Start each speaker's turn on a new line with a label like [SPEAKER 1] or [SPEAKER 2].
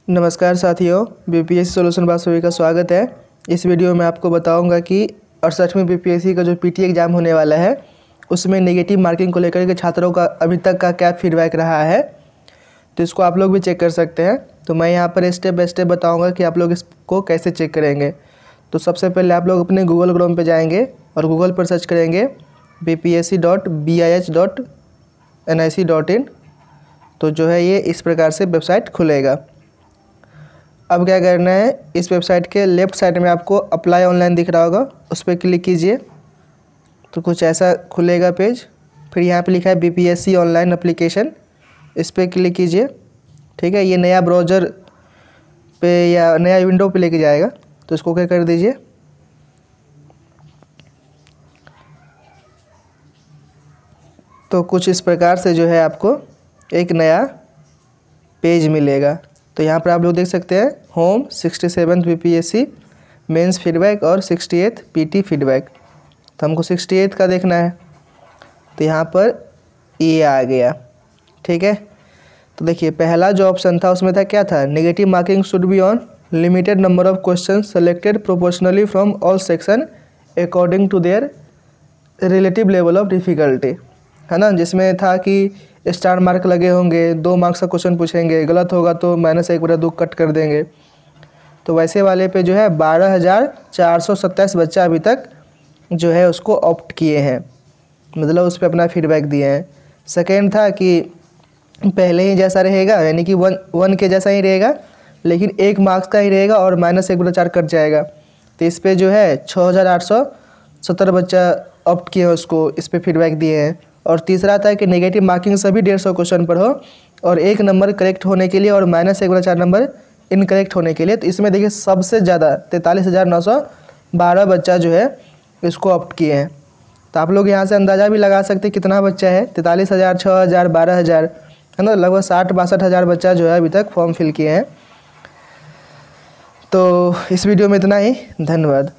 [SPEAKER 1] नमस्कार साथियों, BPSC solution बात सभी का स्वागत है। इस वीडियो में आपको बताऊंगा कि 68वें बीपीएससी का जो पीटी एग्ज़ाम होने वाला है उसमें नेगेटिव मार्किंग को लेकर के छात्रों का अभी तक का क्या फीडबैक रहा है, तो इसको आप लोग भी चेक कर सकते हैं। तो मैं यहाँ पर स्टेप बाय स्टेप बताऊँगा कि आप लोग इसको कैसे चेक करेंगे। तो सबसे पहले आप लोग अपने गूगल क्रोम पर जाएँगे और गूगल पर सर्च करेंगे bpsc.bih.nic.in। तो जो है ये इस प्रकार से वेबसाइट खुलेगा। अब क्या करना है, इस वेबसाइट के लेफ़्ट साइड में आपको अप्लाई ऑनलाइन दिख रहा होगा, उस पर क्लिक कीजिए तो कुछ ऐसा खुलेगा पेज। फिर यहाँ पे लिखा है बीपीएससी ऑनलाइन एप्लीकेशन, इस पर क्लिक कीजिए। ठीक है, ये नया ब्राउज़र पे या नया विंडो पे लेके जाएगा, तो इसको क्या कर दीजिए। तो कुछ इस प्रकार से जो है आपको एक नया पेज मिलेगा। तो यहाँ पर आप लोग देख सकते हैं होम 67 बीपीएससी मेंस फीडबैक और 68 पीटी फीडबैक। तो हमको 68 का देखना है, तो यहाँ पर ये आ गया। ठीक है, तो देखिए पहला जो ऑप्शन था उसमें था क्या था, negative marking should be on limited number of question selected proportionally from all section according to their relative level of difficulty, है ना। जिसमें था कि स्टार मार्क लगे होंगे, 2 मार्क्स का क्वेश्चन पूछेंगे, गलत होगा तो -1/2 कट कर देंगे। तो वैसे वाले पे जो है 12,427 बच्चा अभी तक जो है उसको ऑप्ट किए हैं, मतलब उस पर अपना फीडबैक दिए हैं। सेकेंड था कि पहले ही जैसा रहेगा, यानी कि वन के जैसा ही रहेगा, लेकिन 1 मार्क्स का ही रहेगा और -1/4 कट जाएगा। तो इस पर जो है 6,870 बच्चा ऑप्ट किए हैं, उसको इस पर फीडबैक दिए हैं। और तीसरा था कि नेगेटिव मार्किंग सभी 150 क्वेश्चन पर हो और 1 नंबर करेक्ट होने के लिए और -1/4 नंबर इनकरेक्ट होने के लिए। तो इसमें देखिए सबसे ज़्यादा 43,912 बच्चा जो है इसको ऑप्ट किए हैं। तो आप लोग यहाँ से अंदाज़ा भी लगा सकते हैं कितना बच्चा है, 43,000, 6,000, 12,000, है ना। लगभग 60-62 हज़ार बच्चा जो है अभी तक फॉर्म फिल किए हैं। तो इस वीडियो में इतना ही, धन्यवाद।